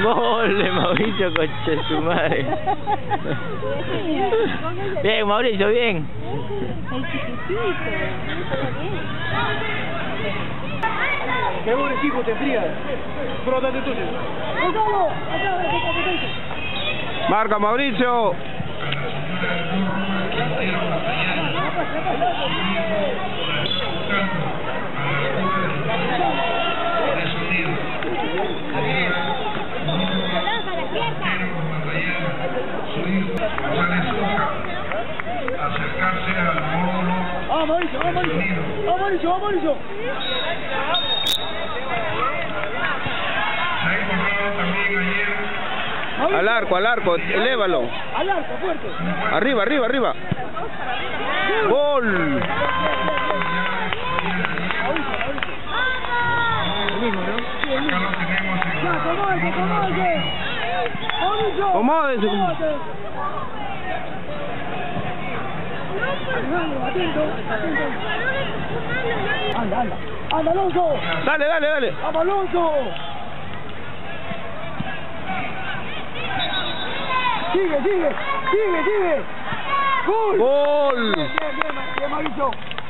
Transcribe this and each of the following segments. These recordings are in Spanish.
Gol de Mauricio, coche su madre. Bien, Mauricio, bien. El chiquitito. Qué buen equipo tendría. Brota de tuyo. Marca Mauricio. Acercarse al módulo. ¡Ah, Mauricio! ¡Ah, Mauricio! ¡Ah, Mauricio! ¡Ah, Mauricio! Se ha encontrado también ayer. Al arco, elévalo. Al arco, fuerte. Arriba, arriba, arriba. Gol. El mismo, ¿no? Sí, el mismo. Ya, acomódese. Acomódese. Atento. Anda, Alonso. Dale. ¡Vamos, Alonso! Sigue. ¡Gol! Gol. Bien, Mauricio.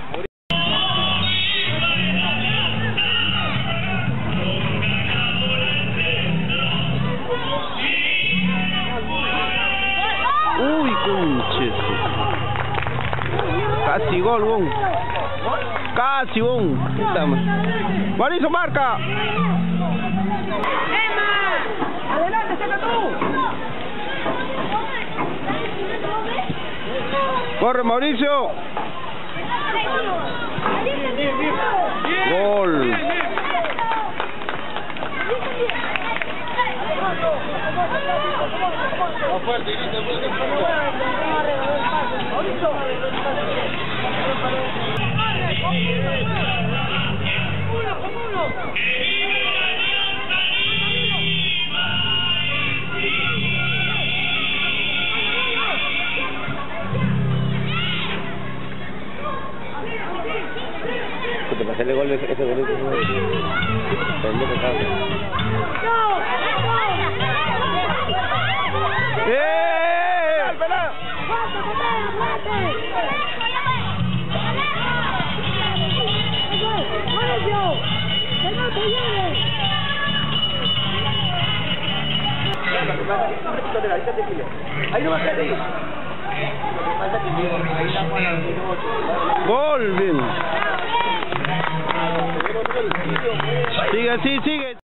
Uy, conche. Casi gol, bon. Casi, bon. Mauricio, marca. ¡Adelante, saca tú! Corre, Mauricio. Gol. Que te pasé el gol ese gol. Ahí no va a ser ahí. Gol, bien. Sigue así, sigue.